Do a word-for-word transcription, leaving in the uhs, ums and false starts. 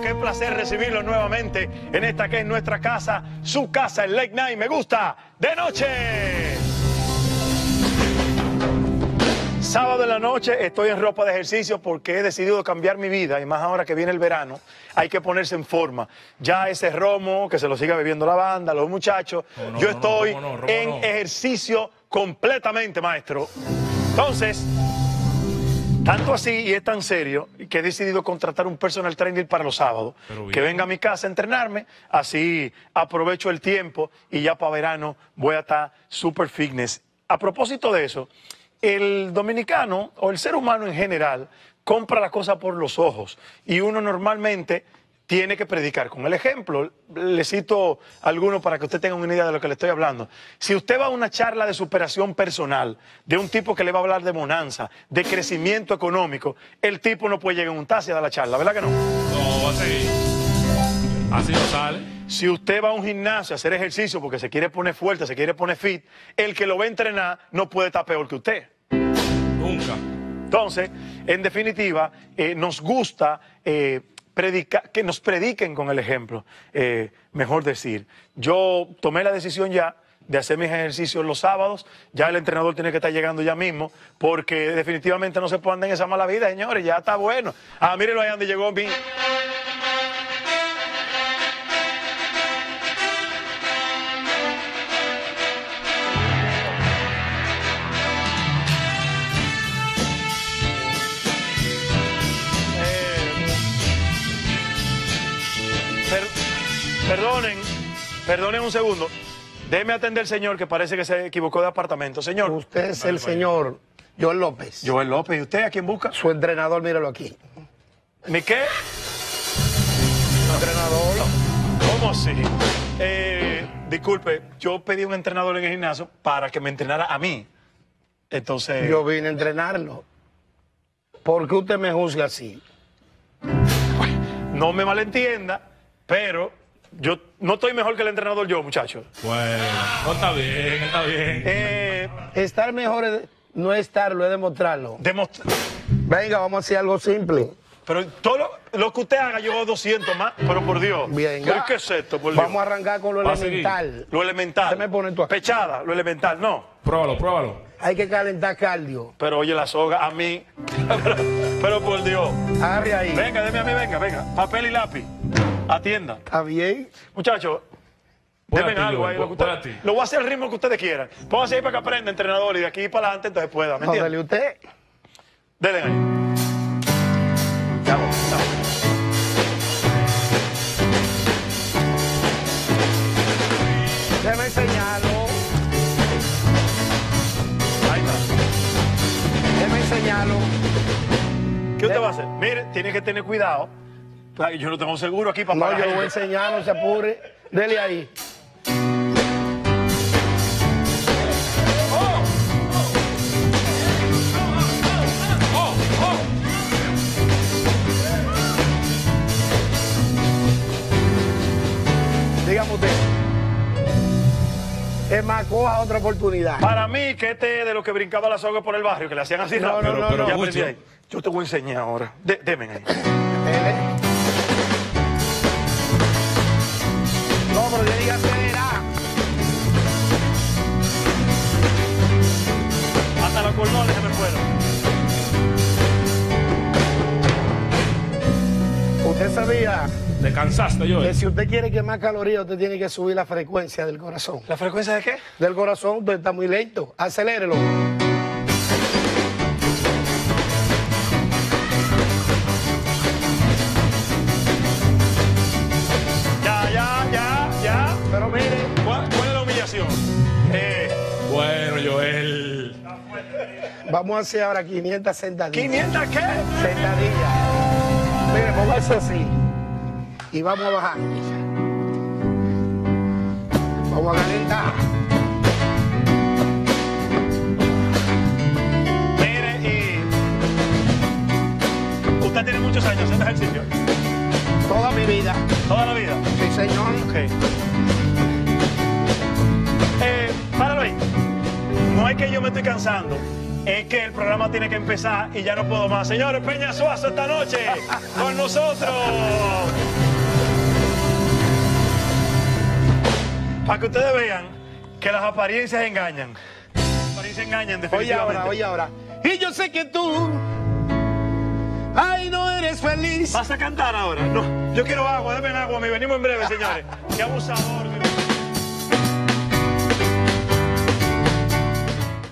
qué placer recibirlo nuevamente en esta que es nuestra casa, su casa, el Late Night Me Gusta de Noche. Sábado en la noche estoy en ropa de ejercicio porque he decidido cambiar mi vida y más ahora que viene el verano hay que ponerse en forma. Ya ese romo, que se lo siga bebiendo la banda, los muchachos, no, no, yo estoy no, no, no, no, en no. ejercicio completamente, maestro. Entonces, tanto así y es tan serio que he decidido contratar un personal trainer para los sábados, que venga a mi casa a entrenarme, así aprovecho el tiempo y ya para verano voy a estar super fitness. A propósito de eso, el dominicano o el ser humano en general compra las cosas por los ojos y uno normalmente tiene que predicar con el ejemplo. Le cito algunos para que usted tenga una idea de lo que le estoy hablando. Si usted va a una charla de superación personal de un tipo que le va a hablar de bonanza, de crecimiento económico, el tipo no puede llegar en un taxi a dar la charla, ¿verdad que no? No, así, así no sale. Si usted va a un gimnasio a hacer ejercicio porque se quiere poner fuerte, se quiere poner fit, el que lo va a entrenar no puede estar peor que usted. Nunca. Entonces, en definitiva, eh, nos gusta eh, predicar, que nos prediquen con el ejemplo, eh, mejor decir. Yo tomé la decisión ya de hacer mis ejercicios los sábados, ya el entrenador tiene que estar llegando ya mismo, porque definitivamente no se puede andar en esa mala vida, señores, ya está bueno. Ah, mírenlo ahí donde llegó mi... Perdonen, perdonen un segundo. Déjeme atender al señor que parece que se equivocó de apartamento. Señor. Usted es el señor Joel López. Joel López. ¿Y usted a quién busca? Su entrenador, míralo aquí. ¿Mi qué? Entrenador. ¿Cómo así? Eh, disculpe, yo pedí un entrenador en el gimnasio para que me entrenara a mí. Entonces... Yo vine a entrenarlo. ¿Por qué usted me juzga así? No me malentienda, pero... Yo no estoy mejor que el entrenador yo, muchachos. Bueno, no, está bien, está bien. Eh, estar mejor es no estarlo, es demostrarlo. Demostra Venga, vamos a hacer algo simple. Pero todo lo, lo que usted haga, yo hago doscientos más, pero por Dios. Venga. ¿Qué es esto, por Dios? Vamos a arrancar con lo Va elemental. Lo elemental. Se me pone tú aquí. Pechada, lo elemental, no. Pruébalo, pruébalo. Hay que calentar cardio. Pero oye, la soga, a mí. pero, pero por Dios. Agarre ahí. Venga, déme a mí, venga, venga. Papel y lápiz. Atienda. ¿Está bien? Muchachos, denme algo ahí. Lo, que usted, lo voy a hacer al ritmo que ustedes quieran. Pónganse ahí para que aprenda, entrenador, y de aquí para adelante entonces pueda. ¿Me entiende? No, dele usted. Denle ahí. Vamos, vamos. Déjame enseñarlo. Ahí está. Déjame enseñarlo. ¿Qué usted va a hacer? Mire, tiene que tener cuidado. Yo no tengo seguro aquí para No, pagar. yo lo voy a enseñar, no se apure. Dele ahí. ¡Oh! ¡Oh! ¡Oh! Dígame usted. Es más, coja otra oportunidad. Para mí, que este es de los que brincaba la soga por el barrio, que le hacían así No, rápido. no, no, pero no. ya aprendí ahí. Yo te voy a enseñar ahora. De, deme ahí. Dele. No, pero yo diga acelerar. Hasta los cordones se me fueron. Usted sabía ¿Te cansaste, yo? que si usted quiere quemar calorías, usted tiene que subir la frecuencia del corazón. ¿La frecuencia de qué? Del corazón, usted está muy lento. Acelérelo. Ya, ya, ya, ya. Pero mire, ¿Cuál, cuál es la humillación? Eh, Bueno, Joel. vamos a hacer ahora quinientas sentadillas. ¿quinientas qué? Sentadillas. Mire, póngase así. Y vamos a bajar. Vamos a calentar. Mire, y... Usted tiene muchos años haciendo ejercicio. Toda mi vida. Toda la vida. Sí, señor. Ok. Eh, páralo ahí. No es que yo me estoy cansando. Es que el programa tiene que empezar y ya no puedo más. Señores, Peña Suazo esta noche con nosotros. Para que ustedes vean que las apariencias engañan. Las apariencias engañan, Oye definitivamente. ahora, oye ahora. Y yo sé que tú, ay, no eres feliz. ¿Vas a cantar ahora? No, yo quiero agua, denme agua, me venimos en breve, señores. Qué abusador.